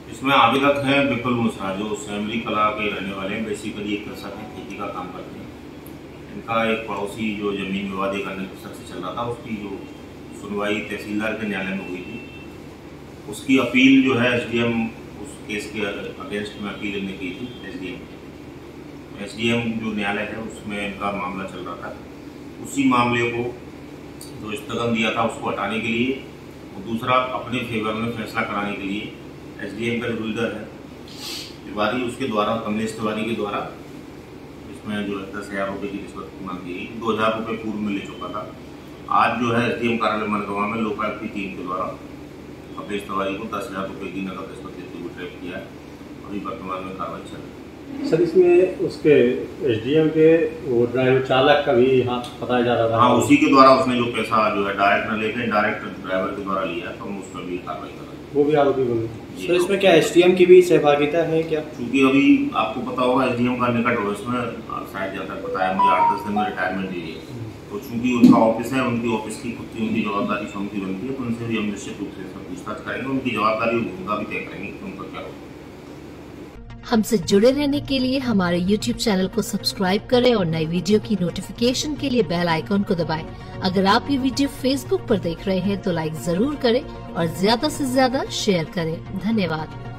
इसमें आवेदक हैं विपुल मिश्रा, जो सैमरी कला के रहने वाले हैं। बेसिकली एक कृषक हैं, खेती का काम करते हैं। इनका एक पड़ोसी जो जमीन विवाद एक अन्य कृषक से चल रहा था, उसकी जो सुनवाई तहसीलदार के न्यायालय में हुई थी, उसकी अपील जो है एसडीएम, उस केस के अगेंस्ट में अपील इन्हें की थी। एसडीएम जो न्यायालय है उसमें इनका मामला चल रहा था। उसी मामले को जो स्थगन दिया था उसको हटाने के लिए, और दूसरा अपने फेवर में फैसला कराने के लिए एसडीएम का जो लीडर है तिवारी, उसके द्वारा, कमलेश तिवारी के द्वारा इसमें जो है 10,000 रुपये की रिश्वत मांगी गई। 2,000 रुपये पूर्व में ले चुका था। आज जो है एसडीएम कार्यालय मनगवा में लोकायुक्त की टीम के द्वारा कमलेश तिवारी को 10,000 रुपये की नकद रिश्वत लेते हुए ट्रैप किया है। अभी वर्तमान में कार्रवाई चल रही है। सर, इसमें उसके एसडीएम के वो ड्राइवर चालक का भी हाथ बताया जा रहा था। हाँ, उसी के द्वारा उसने जो पैसा जो है डायरेक्ट न लेकर डायरेक्ट ड्राइवर के द्वारा लिया, तो हम उस पर भी कार्रवाई कर रहे हैं। वो भी आरोपी बने। सर, इसमें क्या एसडीएम की भी सहभागिता है क्या? क्योंकि अभी आपको पता होगा एसडीएम का निकट हो, इसमें शायद जहाँ तक बताया मुझे 8-10 दिन में रिटायरमेंट ली है। तो चूंकि उनका ऑफिस है, उनकी ऑफिस की खुद की उनकी जवाबदारी स्वयं की बनती है, तो उनसे भी हम निश्चित रूप से पूछताछ करेंगे। उनकी जवाबदारी और भूमिका भी तय करेंगे कि उनका क्या होगा। हमसे जुड़े रहने के लिए हमारे YouTube चैनल को सब्सक्राइब करें और नई वीडियो की नोटिफिकेशन के लिए बेल आइकॉन को दबाएं। अगर आप ये वीडियो Facebook पर देख रहे हैं तो लाइक जरूर करें और ज्यादा से ज्यादा शेयर करें। धन्यवाद।